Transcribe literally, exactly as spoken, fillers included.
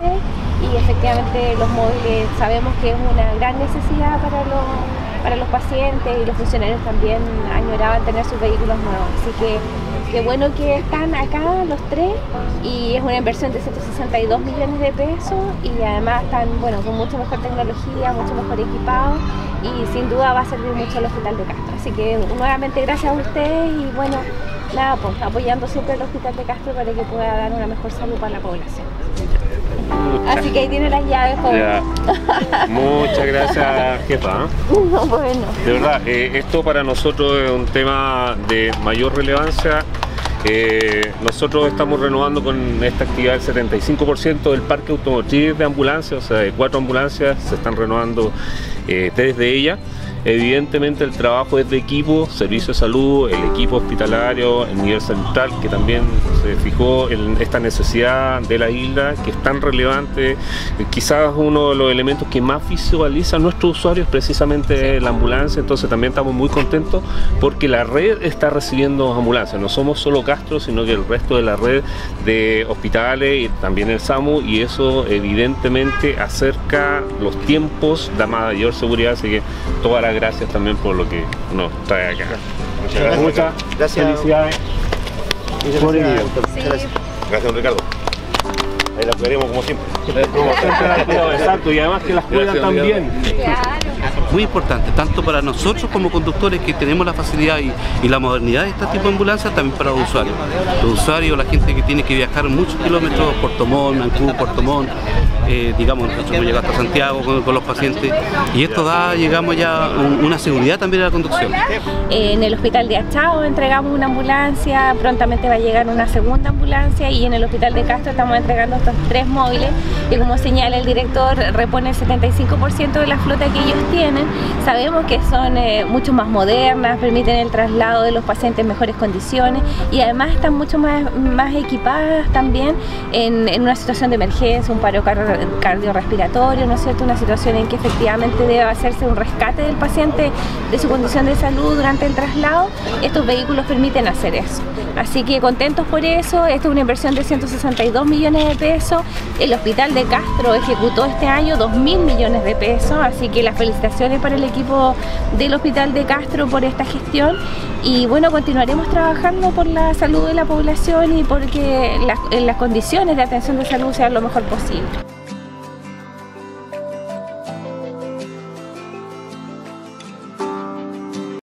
y efectivamente los móviles sabemos que es una gran necesidad para los, para los pacientes, y los funcionarios también añoraban tener sus vehículos nuevos. Así que qué bueno que están acá los tres, y es una inversión de ciento sesenta y dos millones de pesos, y además están, bueno, con mucha mejor tecnología, mucho mejor equipados, y sin duda va a servir mucho al Hospital de Castro. Así que nuevamente gracias a ustedes, y bueno, nada, pues apoyando siempre al Hospital de Castro para que pueda dar una mejor salud para la población. Así que ahí tiene las llaves, joven. Muchas gracias, jefa. No, bueno. De verdad, eh, esto para nosotros es un tema de mayor relevancia. Eh, nosotros estamos renovando con esta actividad el setenta y cinco por ciento del parque automotriz de ambulancias, o sea, de cuatro ambulancias se están renovando eh, tres de ellas. Evidentemente el trabajo es de equipo, servicio de salud, el equipo hospitalario, el nivel central, que también se fijó en esta necesidad de la isla, que es tan relevante. Quizás uno de los elementos que más visualiza a nuestros usuarios es precisamente la ambulancia, entonces también estamos muy contentos porque la red está recibiendo ambulancias. No somos solo Castro, sino que el resto de la red de hospitales y también el SAMU, y eso evidentemente acerca los tiempos de mayor seguridad, así que toda la gracias también por lo que nos trae acá. Muchas gracias. Muchas gracias. Felicidades. Muchas por gracias. Sí. Gracias. Gracias, don Ricardo. Ahí la cuidaremos como siempre. Como siempre la cuidado, exacto, y además que las cuidan también. Claro. Muy importante, tanto para nosotros como conductores que tenemos la facilidad y, y la modernidad de este tipo de ambulancias, también para los usuarios. Los usuarios, la gente que tiene que viajar muchos kilómetros, Puerto Montt, Mancú, Puerto Montt, eh, digamos, nosotros hemos llegado hasta Santiago con, con los pacientes, y esto da, llegamos ya, un, una seguridad también a la conducción. En el Hospital de Achao entregamos una ambulancia, prontamente va a llegar una segunda ambulancia, y en el Hospital de Castro estamos entregando estos tres móviles que, como señala el director, repone el setenta y cinco por ciento de la flota que ellos tienen. Sabemos que son eh, mucho más modernas, permiten el traslado de los pacientes en mejores condiciones, y además están mucho más, más equipadas también en, en una situación de emergencia, un paro car cardiorrespiratorio, ¿no es cierto? Una situación en que efectivamente debe hacerse un rescate del paciente de su condición de salud durante el traslado. Estos vehículos permiten hacer eso. Así que contentos por eso. Esta es una inversión de ciento sesenta y dos millones de pesos. El Hospital de Castro ejecutó este año dos mil millones de pesos, así que las felicitaciones para el equipo del Hospital de Castro por esta gestión. Y bueno, continuaremos trabajando por la salud de la población y porque las, las condiciones de atención de salud sean lo mejor posible.